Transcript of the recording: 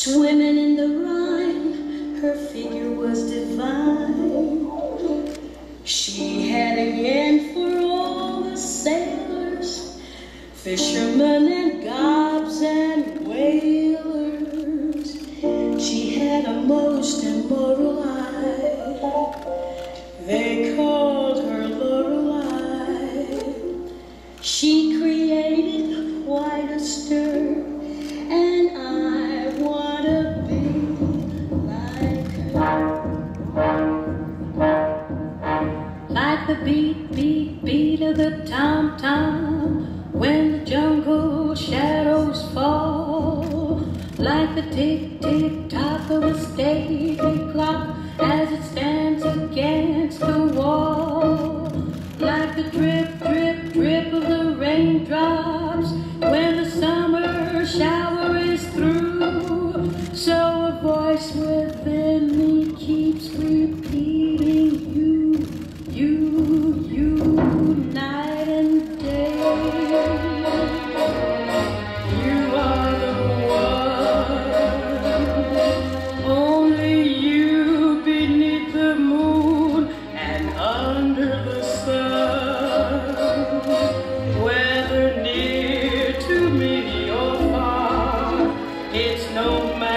Swimming in the Rhine, her figure was divine. She had a yen for all the sailors, fishermen and gobs and whalers. She had a most immoral eye. They called her Lorelei. She created quite a stir, and I wanna be like her. Like the beat, beat, beat of the tom-tom when the jungle shadows fall. Like the tick, tick, tock of a stately clock as it stands against the wall. Like the drip, drip, drip of the raindrops when the summer shower is through. So a voice within me keeps repeating you, night and day. You are the one, only you beneath the moon and under the sun. Whether near to me or far, it's no matter.